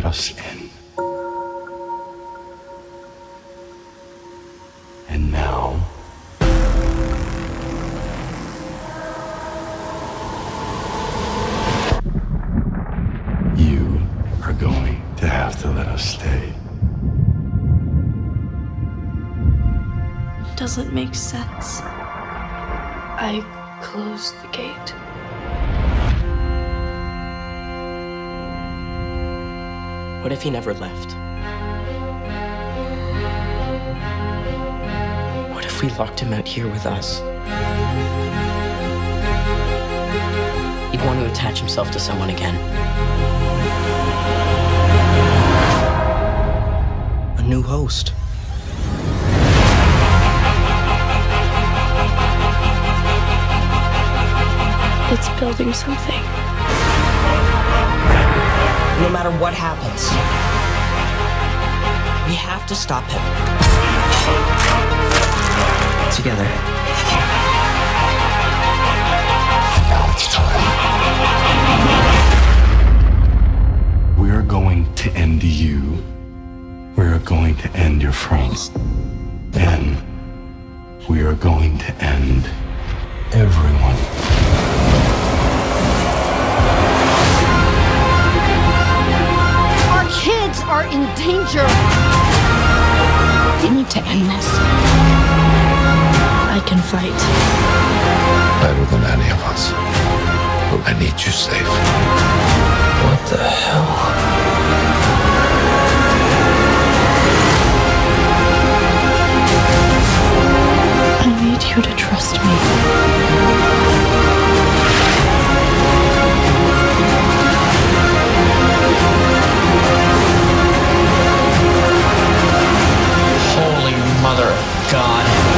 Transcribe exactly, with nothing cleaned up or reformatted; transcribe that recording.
us in. And now, you are going to have to let us stay. Doesn't make sense. I closed the gate. What if he never left? What if we locked him out here with us? He'd want to attach himself to someone again. A new host. It's building something. No matter what happens, we have to stop him. Together. Now it's time. We are going to end you. We are going to end your friends. And we are going to end everyone. Kids are in danger. We need to end this. I can fight. Better than any of us. But I need you safe. What the hell? I need you to trust me. Holy Mother of God.